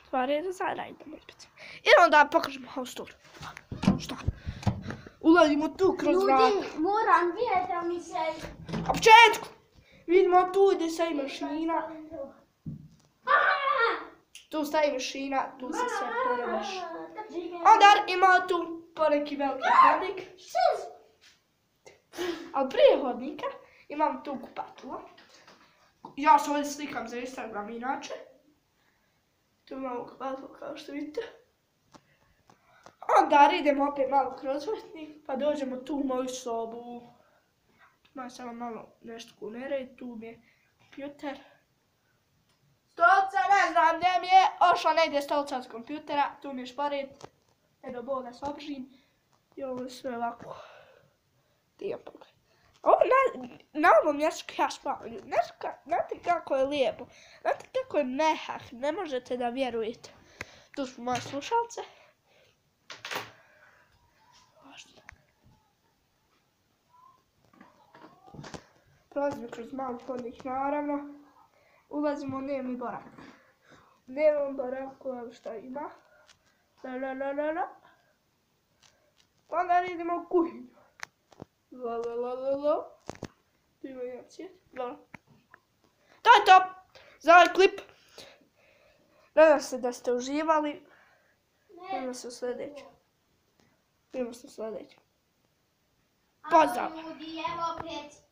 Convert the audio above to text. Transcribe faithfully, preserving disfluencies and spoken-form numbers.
Dva reda zajedno idemo izbiti. I onda pokažemo haustor. Šta? Ulazimo tu kroz vrata. Ljudi, moram vidjeti, a mi se... A početku! Vidimo tu gdje stavi mašina. Tu stavi mašina, tu se sve poredeš. Onda ima tu poneki veliki hodnik. Ali prije hodnika imam tu kupatilo. Ja se ovdje slikam za Instagram inače. Tu imamo kupatilo kao što vidite. Onda idemo opet malo kroz hodnik pa dođemo tu u moju sobu. Moja samo malo nešto kunere, tu mi je kompjuter. Stolca, ne znam gdje mi je, ošla negdje stolca od kompjutera, tu mi je šporet. Ne do bol da se obržim. I ovo je sve ovako. Dio pogled. Ovo na, na ovom mjestu ja spavam. Znate kako je lijepo. Znate kako je mehak. Ne možete da vjerujete. Tu su moje slušalce. Prolazimo kroz mali hodnik naravno. Ulazimo u dnevni boravak. U dnevnom boravku evo šta ima. La la la la la. Onda idemo u kuhinju. La la la la la. Tu ima jedan cvijet. La la. To je to za ovaj klip. Nadam se da ste uživali. Vidimo se u sljedećem. Vidimo se u sljedećem. Pozdrav! Ljudi, evo opet.